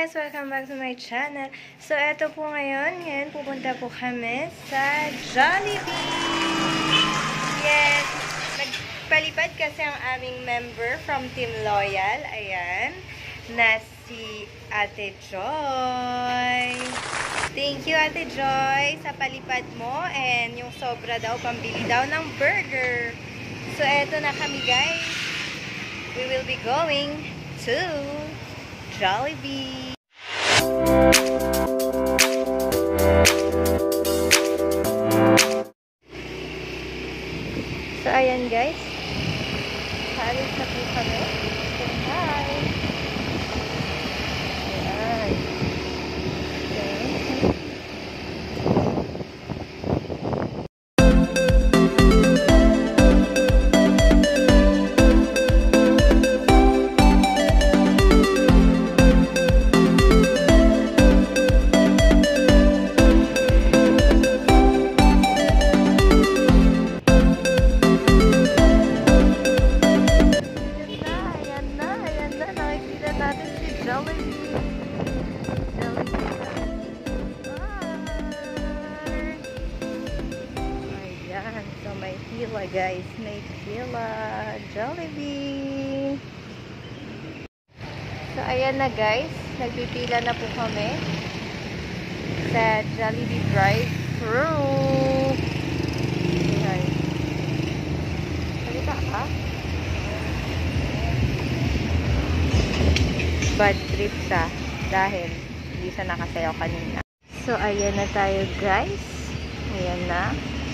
guys! Welcome back to my channel. So, eto po ngayon pupunta po kami sa Jollibee! Yes! Nagpalipad kasi ang aming member from Team Loyal. Ayan. Na si Ate Joy. Thank you, Ate Joy, sa palipad mo. And yung sobra daw, pambili daw ng burger. So, eto na kami, guys. We will be going to Jollibee. So, ayan guys. Halos na po kami. Say hi. Ayan. So, may pila guys. May pila. Jollibee. So, ayan na guys. Nagpipila na po kami sa Jollibee drive-thru. Ayan. Salita ka? Bad trip siya dahil hindi siya nakasayaw kanina. So, ayan na tayo guys. Ayan na.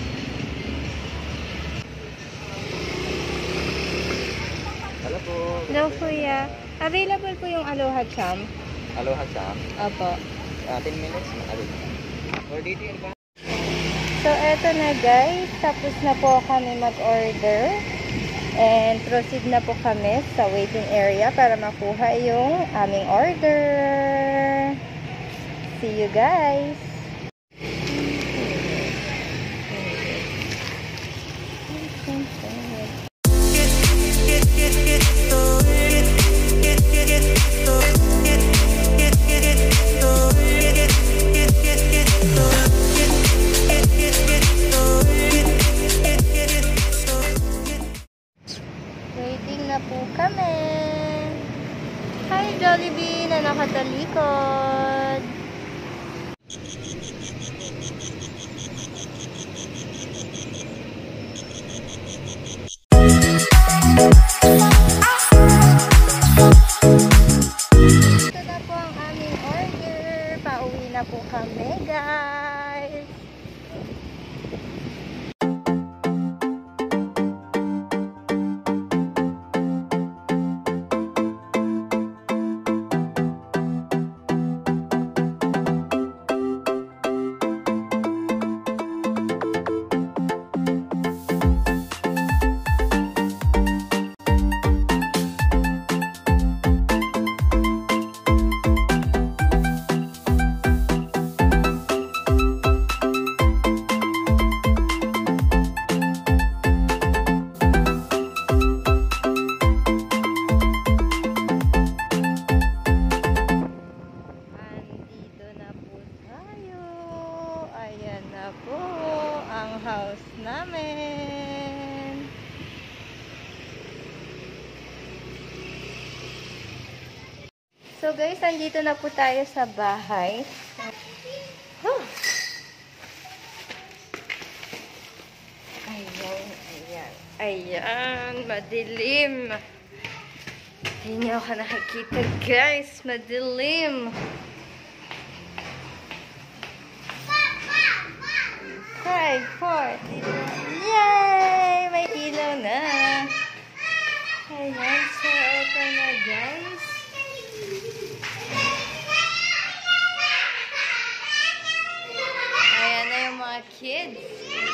Hello po. Hello, kuya. Available po yung Aloha Cham? Aloha Cham? Opo. 10 minutes. Or dito yun ba? So, eto na guys. Tapos na po kami mag-order. And proceed na po kami sa waiting area para makuha yung aming order. See you guys! Waiting na po kami. Hi Jollibee na nakatalikod. Ito na po ang aming order. Pauwi na po kami guys. Po ang house namin. So guys, andito na po tayo sa bahay. Ayan, madilim. Hindi nyo ako nakikita guys, madilim. 5, 4, yay! May ilaw na. Ayan, so ito na guys. Ayan na yung mga kids.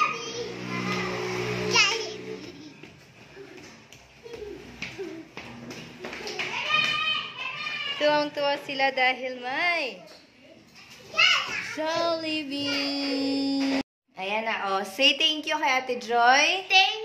Tuwang-tuwa sila dahil may Jollibee. Ayan na, oh. Say thank you kay Ate Joy. Thank